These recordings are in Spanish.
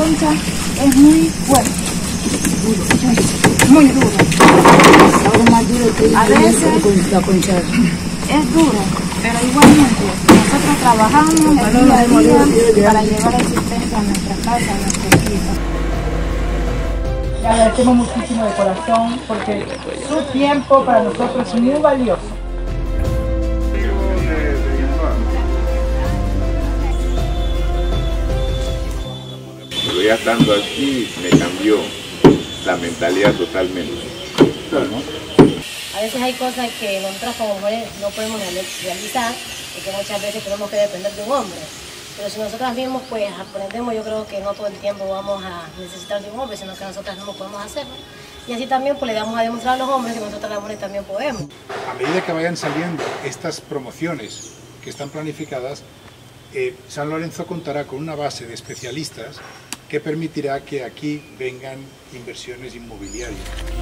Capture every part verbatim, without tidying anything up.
concha es muy fuerte, muy duro. A veces la concha es duro, pero igualmente nosotros trabajamos el día a día para llevar el sustento a nuestra casa, a nuestros hijos. Le agradecemos muchísimo de corazón porque su tiempo para nosotros es muy valioso. Pero ya estando aquí me cambió la mentalidad totalmente. A veces hay cosas que nosotros como mujeres no podemos realizar y que muchas veces tenemos que depender de un hombre. Pero si nosotras mismos pues aprendemos, yo creo que no todo el tiempo vamos a necesitar de un hombre, sino que nosotras mismos podemos hacerlo. Y así también pues le damos a demostrar a los hombres que nosotras las mujeres también podemos. A medida que vayan saliendo estas promociones que están planificadas, eh, San Lorenzo contará con una base de especialistas que permitirá que aquí vengan inversiones inmobiliarias.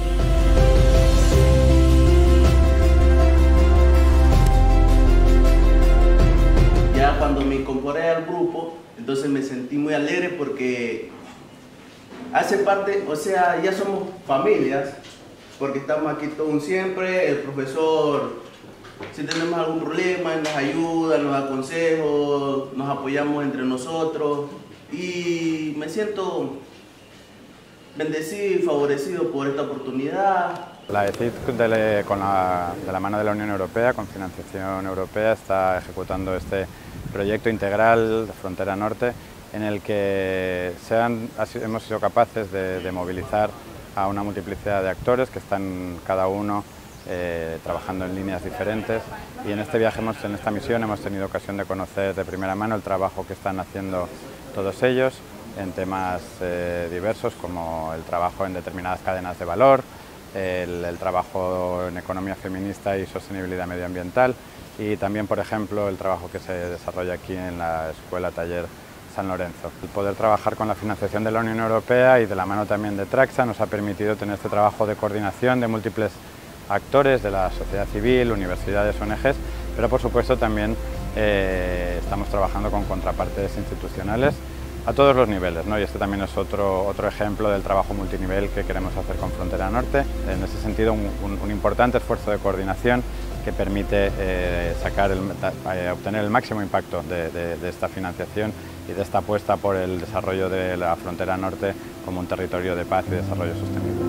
Ya cuando me incorporé al grupo, entonces me sentí muy alegre porque hace parte, o sea, ya somos familias, porque estamos aquí todos siempre, el profesor, si tenemos algún problema, nos ayuda, nos da consejos, nos apoyamos entre nosotros y me siento bendecido y favorecido por esta oportunidad. La E C I D, de, la, con la, de la mano de la Unión Europea, con financiación europea, está ejecutando este proyecto integral de Frontera Norte, en el que se han, hemos sido capaces de, de movilizar a una multiplicidad de actores que están cada uno eh, trabajando en líneas diferentes, y en este viaje, hemos, en esta misión, hemos tenido ocasión de conocer de primera mano el trabajo que están haciendo todos ellos en temas eh, diversos, como el trabajo en determinadas cadenas de valor, el, el trabajo en economía feminista y sostenibilidad medioambiental, y también, por ejemplo, el trabajo que se desarrolla aquí en la Escuela Taller San Lorenzo. El poder trabajar con la financiación de la Unión Europea y de la mano también de Traxa nos ha permitido tener este trabajo de coordinación de múltiples actores de la sociedad civil, universidades, O N Ges, pero por supuesto también eh, estamos trabajando con contrapartes institucionales a todos los niveles, ¿no? Y este también es otro, otro ejemplo del trabajo multinivel que queremos hacer con Frontera Norte. En ese sentido, un, un, un importante esfuerzo de coordinación que permite eh, sacar el, eh, obtener el máximo impacto de, de, de esta financiación y de esta apuesta por el desarrollo de la Frontera Norte como un territorio de paz y desarrollo sostenible.